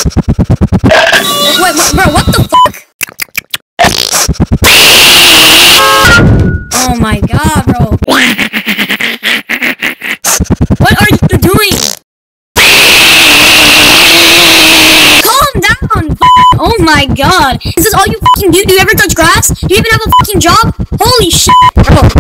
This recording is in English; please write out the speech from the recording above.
Wait, bro, what the fuck? Oh my god, bro. What are you doing? Calm down! Oh my god. Is this all you fucking do? Do you ever touch grass? Do you even have a fucking job? Holy shit! Bro,